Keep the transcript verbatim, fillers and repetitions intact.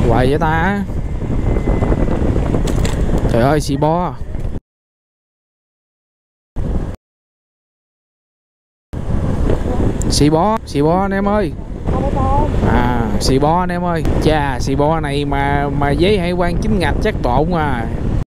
hoài vậy ta. Trời ơi xì bo. Xì bó, xì bó anh em ơi. À, xì bó anh em ơi. Chà, xì bó này mà mà giấy hải quan chính ngạch chắc bộn à.